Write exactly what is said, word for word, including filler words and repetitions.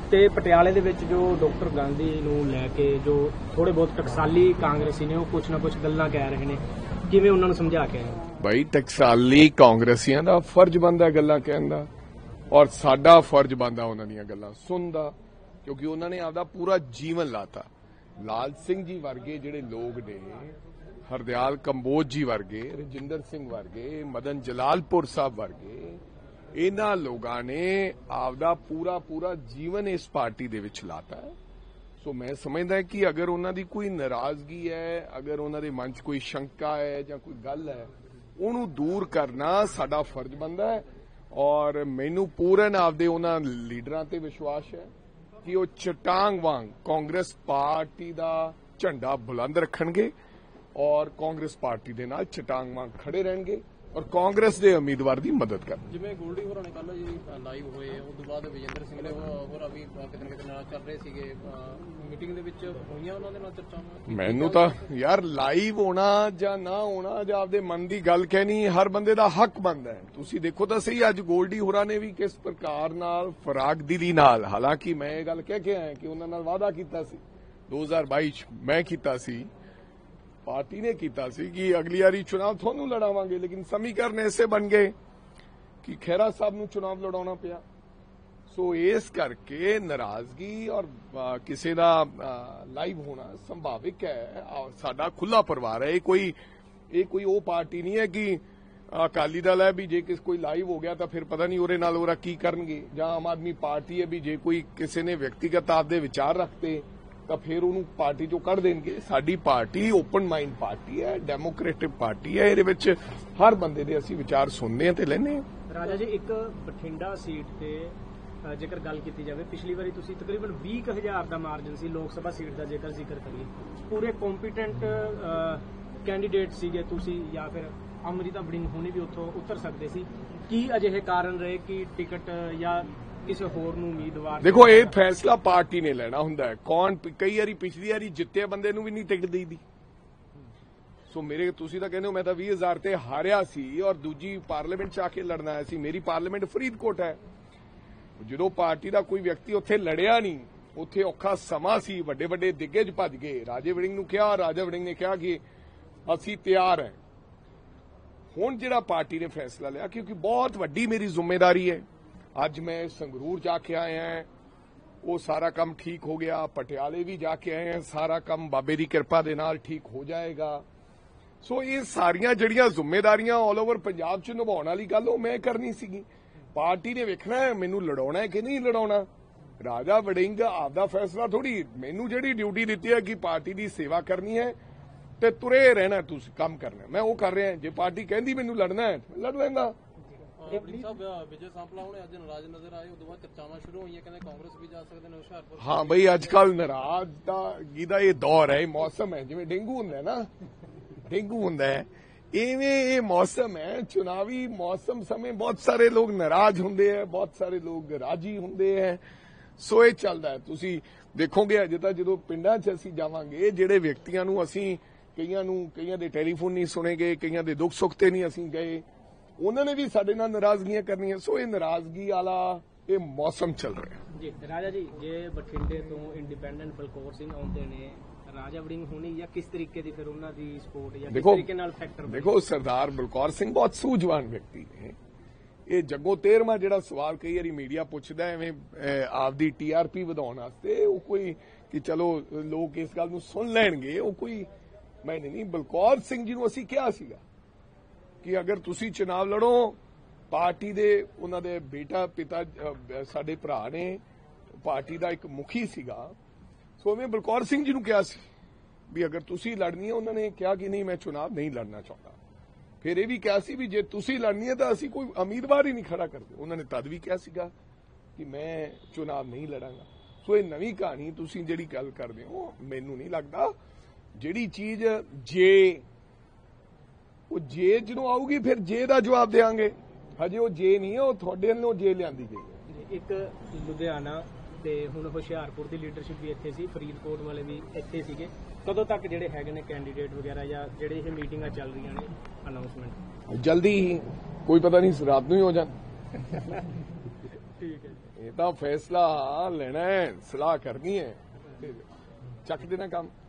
ਤੇ ਪਟਿਆਲੇ ਦੇ ਵਿੱਚ ਜੋ ਡਾਕਟਰ ਗਾਂਧੀ ਨੂੰ ਲੈ ਕੇ ਜੋ ਥੋੜੇ ਬਹੁਤ ਟਕਸਾਲੀ ਕਾਂਗਰਸੀ ਨੇ ਉਹ ਕੁਛ ਨਾ ਕੁਛ ਗੱਲਾਂ ਕਹਿ ਰਹੇ ਨੇ, ਕਿਵੇਂ ਉਹਨਾਂ ਨੂੰ ਸਮਝਾ ਕੇ ਆਏ? ਬਈ ਟਕਸਾਲੀ ਕਾਂਗਰਸੀਆਂ ਦਾ ਫਰਜ਼ ਬਣਦਾ ਗੱਲਾਂ ਕਹਿਣ ਦਾ, ਔਰ ਸਾਡਾ ਫਰਜ਼ ਬਣਦਾ ਉਹਨਾਂ ਦੀਆਂ ਗੱਲਾਂ ਸੁਣਨ ਦਾ, ਕਿਉਂਕਿ ਉਹਨਾਂ ਨੇ ਆਪਦਾ ਪੂਰਾ ਜੀਵਨ ਲਾਤਾ। ਲਾਲ ਸਿੰਘ ਜੀ ਵਰਗੇ ਜਿਹੜੇ ਲੋਕ ਨੇ, ਹਰਦਿਆਲ ਕੰਬੋਜ ਜੀ ਵਰਗੇ, ਰਜਿੰਦਰ ਸਿੰਘ ਵਰਗੇ, ਮਦਨ ਜਲਾਲਪੁਰ ਸਾਹਿਬ ਵਰਗੇ, ਇਹਨਾਂ ਲੋਕਾਂ ਨੇ ਆਪਦਾ ਪੂਰਾ ਪੂਰਾ ਜੀਵਨ ਇਸ ਪਾਰਟੀ ਦੇ ਵਿੱਚ ਲਾਤਾ ਹੈ। ਸੋ ਮੈਂ ਸਮਝਦਾ ਕਿ ਅਗਰ ਉਹਨਾਂ ਦੀ ਕੋਈ ਨਾਰਾਜ਼ਗੀ ਹੈ, ਅਗਰ ਉਹਨਾਂ ਦੇ ਮਨ 'ਚ ਕੋਈ ਸ਼ੰਕਾ ਹੈ ਜਾਂ ਕੋਈ ਗੱਲ ਹੈ, ਉਹਨੂੰ ਦੂਰ ਕਰਨਾ ਸਾਡਾ ਫਰਜ਼ ਬਣਦਾ ਹੈ। ਔਰ ਮੈਨੂੰ ਪੂਰਨ ਆਪਦੇ ਉਹਨਾਂ ਲੀਡਰਾਂ ਤੇ ਵਿਸ਼ਵਾਸ ਹੈ ਕਿ ਉਹ ਚਟਾਂਗ ਵਾਂਗ ਕਾਂਗਰਸ ਪਾਰਟੀ ਦਾ ਝੰਡਾ ਬੁਲੰਦ ਰੱਖਣਗੇ ਔਰ ਕਾਂਗਰਸ ਪਾਰਟੀ ਦੇ ਨਾਲ ਚਟਾਂਗ ਵਾਂਗ ਖੜੇ ਰਹਿਣਗੇ ਔਰ ਕਾਂਗਰਸ ਦੇ ਉਮੀਦਵਾਰ ਦੀ ਮਦਦ ਕਰਨ। ਜਿਵੇਂ ਗੋਲਡੀ ਹੋਰਾਂ ਨੇ ਕੱਲ ਜੀ ਲਾਈਵ ਹੋਏ, ਉਸ ਤੋਂ ਬਾਅਦ ਵਿਜੇਂਦਰ ਸਿੰਘ ਨੇ ਹੋਰਾਂ ਵੀ ਕਿਤੇ ਨਾ ਕਿਤੇ ਨਾਲ ਚੱਲ ਰਹੇ ਸੀਗੇ, ਮੀਟਿੰਗ ਦੇ ਵਿੱਚ ਹੋਈਆਂ ਉਹਨਾਂ ਦੇ ਨਾਲ ਚਰਚਾਵਾਂ? ਮੈਨੂੰ ਤਾਂ ਯਾਰ ਲਾਈਵ ਹੋਣਾ ਜਾਂ ਨਾ ਹੋਣਾ ਜਾਂ ਆਪਦੇ ਮਨ ਦੀ ਗੱਲ ਕਹਿਣੀ ਹਰ ਬੰਦੇ ਦਾ ਹੱਕ ਬਣਦਾ ਹੈ। ਤੁਸੀਂ ਦੇਖੋ ਤਾਂ ਸਹੀ, ਅੱਜ ਗੋਲਡੀ ਹੋਰਾਂ ਨੇ ਵੀ ਕਿਸ ਪ੍ਰਕਾਰ ਨਾਲ ਫਰਾਗ ਦਿਲੀ ਨਾਲ, ਹਾਲਾਂਕਿ ਮੈਂ ਇਹ ਗੱਲ ਕਹਿ ਕੇ ਆਇਆ ਕਿ ਉਹਨਾਂ ਨਾਲ ਵਾਅਦਾ ਕੀਤਾ ਸੀ ਦੋ ਹਜ਼ਾਰ ਬਾਈ ਚ, ਮੈਂ ਕੀਤਾ ਸੀ, ਪਾਰਟੀ ਨੇ ਕੀਤਾ ਸੀ ਕਿ ਅਗਲੀ ਵਾਰੀ ਚੁਣਾਵ ਤੁਹਾਨੂੰ ਲੜਾਵਾਂਗੇ, ਲੇਕਿਨ ਸਮੀਕਰਨ ਐਸੇ ਬਣ ਗਏ ਕਿ ਖਹਿਰਾ ਸਾਹਿਬ ਨੂੰ ਚੁਣਾਵ ਲੜਾਉਣਾ ਪਿਆ। ਸੋ ਇਸ ਕਰਕੇ ਨਾਰਾਜ਼ਗੀ ਔਰ ਕਿਸੇ ਦਾ ਲਾਈਵ ਹੋਣਾ ਸੰਭਾਵਿਕ ਹੈ। ਸਾਡਾ ਖੁੱਲਾ ਪਰਿਵਾਰ ਹੈ, ਇਹ ਕੋਈ ਇਹ ਕੋਈ ਉਹ ਪਾਰਟੀ ਨਹੀਂ ਹੈ ਕਿ ਅਕਾਲੀ ਦਲ ਹੈ ਵੀ ਜੇ ਕਿਸ ਕੋਈ ਲਾਈਵ ਹੋ ਗਿਆ ਤਾਂ ਫਿਰ ਪਤਾ ਨਹੀਂ ਉਹਦੇ ਨਾਲ ਉਹਰਾ ਕੀ ਕਰਨਗੇ, ਜਾਂ ਆਮ ਆਦਮੀ ਪਾਰਟੀ ਹੈ ਵੀ ਜੇ ਕੋਈ ਕਿਸੇ ਨੇ ਵਿਅਕਤੀਗਤ ਆਪਦੇ ਵਿਚਾਰ ਰੱਖਤੇ ਤਾਂ ਫਿਰ ਉਹਨੂੰ ਪਾਰਟੀ ਚੋਂ ਕੱਢ ਦੇਣਗੇ। ਸਾਡੀ ਪਾਰਟੀ ਓਪਨ ਮਾਈਂਡ ਪਾਰਟੀ ਹੈ, ਡੈਮੋਕ੍ਰੇਟਿਕ ਪਾਰਟੀ ਹੈ, ਇਹਦੇ ਵਿੱਚ ਹਰ ਬੰਦੇ ਦੇ ਅਸੀਂ ਵਿਚਾਰ ਸੁਣਦੇ ਹਾਂ ਤੇ ਲੈਂਦੇ ਹਾਂ। ਰਾਜਾ ਜੀ, ਇੱਕ ਬਠਿੰਡਾ ਸੀਟ ਤੇ ਜੇਕਰ ਗੱਲ ਕੀਤੀ ਜਾਵੇ, ਪਿਛਲੀ ਵਾਰੀ ਤੁਸੀਂ ਤਕਰੀਬਨ ਵੀਹ ਕੁ ਹਜ਼ਾਰ ਦਾ ਮਾਰਜਨ ਸੀ ਲੋਕ ਸਭਾ ਸੀਟ ਦਾ, ਜੇਕਰ ਜ਼ਿਕਰ ਕਰੀਏ ਪੂਰੇ ਕੰਪੀਟੈਂਟ ਕੈਂਡੀਡੇਟ ਸੀਗੇ ਤੁਸੀਂ, ਜਾਂ ਫਿਰ ਅਮ੍ਰਿਤਾ ਬੜਿੰਗ ਹੋਣੀ ਵੀ ਉੱਥੋਂ ਉਤਰ ਸਕਦੇ ਸੀ। ਕੀ ਅਜਿਹੇ ਕਾਰਨ ਰਹੇ ਕਿ ਟਿਕਟ ਜਾਂ ਕਿਸੇ ਹੋਰ ਨੂੰ ਉਮੀਦਵਾਰ? ਦੇਖੋ, ਇਹ ਫੈਸਲਾ ਪਾਰਟੀ ਨੇ ਲੈਣਾ ਹੁੰਦਾ ਹੈ। ਕੌਣ ਕਈ ਵਾਰੀ ਪਿਛਲੀ ਵਾਰੀ ਜਿੱਤੇ ਬੰਦੇ ਨੂੰ ਵੀ ਨਹੀਂ ਟਿਕਟ ਦੇਈਦੀ। ਸੋ ਮੇਰੇ ਤੁਸੀਂ ਤਾਂ ਕਹਿੰਦੇ ਹੋ ਮੈਂ ਤਾਂ ਵੀਹ ਹਜ਼ਾਰ ਤੇ ਹਾਰਿਆ ਸੀ ਔਰ ਦੂਜੀ ਪਾਰਲੀਮੈਂਟ 'ਚ ਆ ਕੇ ਲੜਨਾ ਆਇਆ ਸੀ। ਮੇਰੀ ਪਾਰਲੀਮੈਂਟ ਫਰੀਦਕੋਟ ਹੈ। ਜਦੋਂ ਪਾਰਟੀ ਦਾ ਕੋਈ ਵਿਅਕਤੀ ਉੱਥੇ ਲੜਿਆ ਨਹੀਂ, ਉੱਥੇ ਔਖਾ ਸਮਾਂ ਸੀ, ਵੱਡੇ ਵੱਡੇ ਦਿੱਗਜ ਭੱਜ ਗਏ। ਰਾਜੇ ਵੜਿੰਗ ਨੂੰ ਕਿਹਾ, ਰਾਜਾ ਵੜਿੰਗ ਨੇ ਕਿਹਾ ਕਿ ਅਸੀਂ ਤਿਆਰ ਹਾਂ। ਹੁਣ ਜਿਹੜਾ ਪਾਰਟੀ ਨੇ ਫੈਸਲਾ ਲਿਆ, ਕਿਉਂਕਿ ਬਹੁਤ ਵੱਡੀ ਮੇਰੀ ਜ਼ਿੰਮੇਵਾਰੀ ਹੈ, ਅੱਜ ਮੈਂ ਸੰਗਰੂਰ ਜਾ ਕੇ ਆਇਆ ਹਾਂ, ਉਹ ਸਾਰਾ ਕੰਮ ਠੀਕ ਹੋ ਗਿਆ। ਪਟਿਆਲੇ ਵੀ ਜਾ ਕੇ ਆਏ ਹਾਂ, ਸਾਰਾ ਕੰਮ ਬਾਬੇ ਦੀ ਕਿਰਪਾ ਦੇ ਨਾਲ ਠੀਕ ਹੋ ਜਾਏਗਾ। ਸੋ ਇਹ ਸਾਰੀਆਂ ਜਿਹੜੀਆਂ ਜ਼ਿੰਮੇਵਾਰੀਆਂ ਆਲ ਓਵਰ ਪੰਜਾਬ 'ਚ ਨਿਭਾਉਣ ਵਾਲੀ ਗੱਲ ਉਹ ਮੈਂ ਕਰਨੀ ਸੀਗੀ। ਪਾਰਟੀ ਨੇ ਵੇਖਣਾ ਹੈ ਮੈਨੂੰ ਲੜਾਉਣਾ ਹੈ ਕਿ ਨਹੀਂ ਲੜਾਉਣਾ। ਰਾਜਾ ਵੜਿੰਗ ਆਪਦਾ ਫੈਸਲਾ ਥੋੜੀ, ਮੈਨੂੰ ਜਿਹੜੀ ਡਿਊਟੀ ਦਿੱਤੀ ਹੈ ਕਿ ਪਾਰਟੀ ਦੀ ਸੇਵਾ ਕਰਨੀ ਹੈ ਤੇ ਤੁਰੇ ਰਹਿਣਾ, ਤੁਸੀਂ ਕੰਮ ਕਰਨਾ, ਮੈਂ ਉਹ ਕਰ ਰਿਹਾ। ਜੇ ਪਾਰਟੀ ਕਹਿੰਦੀ ਮੈਨੂੰ ਲੜਨਾ ਹੈ ਲੜ ਲੈਂਦਾ। ਵਿਜੇ ਸਾਂਪਲਾ ਹੁਣੇ ਅੱਜ ਨਾਰਾਜ਼ ਨਜ਼ਰ ਆਏ, ਉਦੋਂ ਬਾਅਦ ਚਰਚਾਵਾਂ ਸ਼ੁਰੂ ਹੋਈਆਂ, ਕਹਿੰਦੇ ਕਾਂਗਰਸ ਵੀ ਜਾ ਸਕਦੇ ਨੇ ਹੁਸ਼ਿਆਰਪੁਰ। ਹਾਂ ਬਈ, ਅੱਜ ਕੱਲ ਨਾਰਾਜ਼ ਦਾ ਜਿਹਦਾ ਇਹ ਦੌਰ ਹੈ, ਇਹ ਮੌਸਮ ਹੈ, ਜਿਵੇਂ ਡੇਂਗੂ ਹੁੰਦਾ ਨਾ, ਡੇਂਗੂ ਹੁੰਦਾ ਹੈ, ਇਵੇਂ ਇਹ ਮੌਸਮ ਹੈ, ਚੁਣਾਵੀ ਮੌਸਮ ਸਮੇਂ ਬਹੁਤ ਸਾਰੇ ਲੋਕ ਨਾਰਾਜ਼ ਹੁੰਦੇ ਹੈ, ਬਹੁਤ ਸਾਰੇ ਲੋਕ ਰਾਜੀ ਹੁੰਦੇ ਹੈ। ਸੋ ਇਹ ਚੱਲਦਾ ਹੈ। ਤੁਸੀਂ ਦੇਖੋਗੇ ਅਜੇ ਤਾਂ ਜਦੋਂ ਪਿੰਡਾਂ 'ਚ ਅਸੀਂ ਜਾਵਾਂਗੇ, ਜਿਹੜੇ ਵਿਅਕਤੀਆਂ ਨੂੰ ਅਸੀਂ ਕਈਆਂ ਨੂੰ ਕਈਆਂ ਦੇ ਟੈਲੀਫੋਨ ਨਹੀਂ ਸੁਣੇ ਗਏ, ਕਈਆਂ ਦੇ ਦੁੱਖ ਸੁੱਖ ਤੇ ਨਹੀਂ ਅਸੀਂ ਗਏ, ਉਹਨਾਂ ਨੇ ਵੀ ਸਾਡੇ ਨਾਲ ਨਾਰਾਜ਼ਗੀਆਂ ਕਰਨੀਆਂ। ਸੋ ਇਹ ਨਾਰਾਜ਼ਗੀ ਵਾਲਾ ਇਹ ਮੌਸਮ ਚੱਲ ਰਿਹਾ ਜੀ। ਰਾਜਾ ਜੀ, ਜੇ ਬਠਿੰਡੇ ਤੋਂ ਇੰਡੀਪੈਂਡੈਂਟ ਬਲਕੌਰ ਸਿੰਘ ਆਉਂਦੇ ਨੇ, ਰਾਜਾ ਵੜਿੰਗ ਹੋਣੀ ਜਾਂ ਕਿਸ ਤਰੀਕੇ ਦੀ ਫਿਰ ਉਹਨਾਂ ਦੀ ਸਪੋਰਟ ਜਾਂ ਕਿਸ ਤਰੀਕੇ ਨਾਲ ਫੈਕਟਰ? ਦੇਖੋ, ਸਰਦਾਰ ਬਲਕੌਰ ਸਿੰਘ ਬਹੁਤ ਸੂਝਵਾਨ ਵਿਅਕਤੀ ਨੇ। ਇਹ ਜੱਗੋ ਤੇਰਵਾਂ ਜਿਹੜਾ ਸਵਾਲ ਕਈ ਵਾਰੀ ਮੀਡੀਆ ਪੁੱਛਦਾ ਐਵੇਂ ਆਪਦੀ ਟੀਆਰਪੀ ਵਧਾਉਣ ਵਾਸਤੇ, ਉਹ ਕੋਈ ਕਿ ਚਲੋ ਲੋਕ ਇਸ ਗੱਲ ਨੂੰ ਸੁਣ ਲੈਣਗੇ, ਉਹ ਕੋਈ ਮੈਂ ਨਹੀਂ। ਬਲਕੌਰ ਸਿੰਘ ਜੀ ਨੂੰ ਅਸੀਂ ਕਿਹਾ ਸੀਗਾ ਕਿ ਅਗਰ ਤੁਸੀਂ ਚੁਣਾਵ ਲੜੋ, ਪਾਰਟੀ ਦੇ ਉਹਨਾਂ ਦੇ ਬੇਟਾ ਪਿਤਾ ਸਾਡੇ ਭਰਾ ਨੇ, ਪਾਰਟੀ ਦਾ ਇੱਕ ਮੁਖੀ ਸੀਗਾ, ਸੋ ਮੈਂ ਬਲਕੌਰ ਸਿੰਘ ਜੀ ਨੂੰ ਕਿਹਾ ਸੀ ਵੀ ਅਗਰ ਤੁਸੀਂ ਲੜਨੀ ਹੈ। ਉਹਨਾਂ ਨੇ ਕਿਹਾ ਕਿ ਨਹੀਂ, ਮੈਂ ਚੁਣਾਵ ਨਹੀਂ ਲੜਨਾ ਚਾਹੁੰਦਾ। ਫਿਰ ਇਹ ਵੀ ਕਿਹਾ ਸੀ ਵੀ ਜੇ ਤੁਸੀਂ ਲੜਨੀ ਹੈ ਤਾਂ ਅਸੀਂ ਕੋਈ ਉਮੀਦਵਾਰ ਹੀ ਨਹੀਂ ਖੜਾ ਕਰਦੇ। ਉਹਨਾਂ ਨੇ ਤਦ ਵੀ ਕਿਹਾ ਸੀਗਾ ਕਿ ਮੈਂ ਚੁਣਾਵ ਨਹੀਂ ਲੜਾਂਗਾ। ਸੋ ਇਹ ਨਵੀਂ ਕਹਾਣੀ ਤੁਸੀਂ ਜਿਹੜੀ ਗੱਲ ਕਰਦੇ ਹੋ, ਮੈਨੂੰ ਨਹੀਂ ਲੱਗਦਾ। ਜਿਹੜੀ ਚੀਜ਼ ਜੇ ਉਹ ਜੇ ਜਦੋਂ ਆਊਗੀ ਫਿਰ ਜੇ ਦਾ ਜਵਾਬ ਦੇਵਾਂਗੇ। ਹਜੇ ਉਹ ਜੇ ਨਹੀਂ ਹੈ, ਉਹ ਤੁਹਾਡੇ ਵੱਲੋਂ ਜੇ ਲਿਆਂਦੀ ਗਈ ਹੈ। ਇੱਕ ਲੁਧਿਆਣਾ ਤੇ ਹੁਣ ਹੁਸ਼ਿਆਰਪੁਰ ਦੀ ਲੀਡਰਸ਼ਿਪ ਵੀ ਇੱਥੇ ਸੀ, ਫਰੀਦਕੋਟ ਵਾਲੇ ਵੀ ਇੱਥੇ ਸੀਗੇ। ਕਦੋਂ ਤੱਕ ਜਿਹੜੇ ਹੈਗੇ ਨੇ ਕੈਂਡੀਡੇਟ ਵਗੈਰਾ ਜਾਂ ਜਿਹੜੇ ਇਹ ਮੀਟਿੰਗਾਂ ਚੱਲ ਰਹੀਆਂ ਨੇ ਅਨਾਉਂਸਮੈਂਟ? ਜਲਦੀ ਹੀ, ਕੋਈ ਪਤਾ ਨਹੀਂ ਰਾਤ ਨੂੰ ਹੀ ਹੋ ਜਾਣ। ਠੀਕ ਹੈ। ਇਹ ਤਾਂ ਫੈਸਲਾ ਲੈਣਾ ਹੈ, ਸਲਾਹ ਕਰਨੀ ਹੈ, ਤੇ ਚੱਕ ਦੇਣਾ ਕੰਮ।